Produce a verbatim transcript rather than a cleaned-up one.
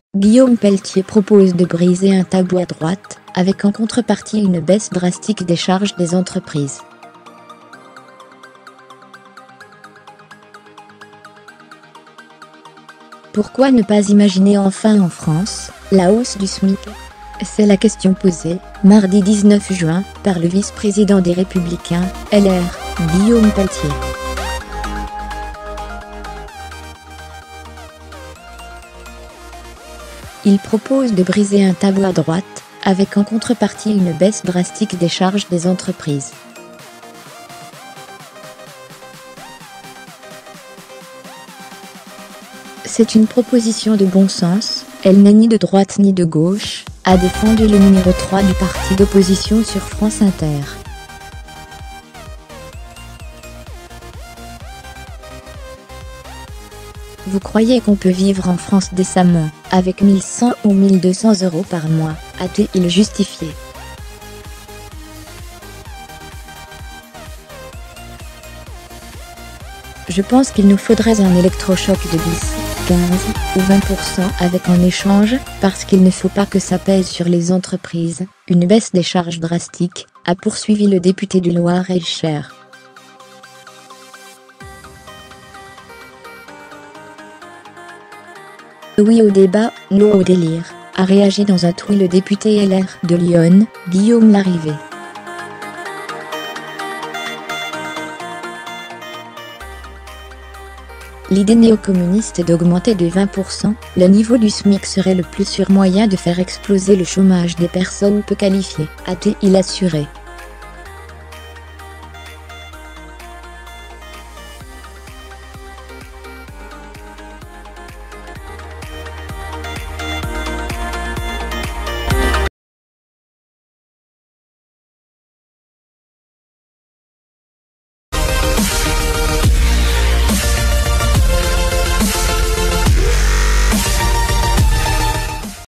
Guillaume Pelletier propose de briser un tabou à droite, avec en contrepartie une baisse drastique des charges des entreprises. Pourquoi ne pas imaginer enfin en France la hausse du SMIC? C'est la question posée, mardi dix-neuf juin, par le vice-président des Républicains, L R, Guillaume Pelletier. Il propose de briser un tabou à droite, avec en contrepartie une baisse drastique des charges des entreprises. C'est une proposition de bon sens, elle n'est ni de droite ni de gauche, a défendu le numéro trois du parti d'opposition sur France Inter. Vous croyez qu'on peut vivre en France décemment, avec mille cent ou mille deux cents euros par mois, a-t-il justifié. Je pense qu'il nous faudrait un électrochoc de dix, quinze ou vingt pour cent avec en échange, parce qu'il ne faut pas que ça pèse sur les entreprises, une baisse des charges drastique, a poursuivi le député du Loir-et-Cher. Oui au débat, non au délire, a réagi dans un tweet le député L R de Lyon, Guillaume Larrivé. L'idée néo-communiste est d'augmenter de vingt pour cent, le niveau du SMIC serait le plus sûr moyen de faire exploser le chômage des personnes peu qualifiées, a-t-il assuré.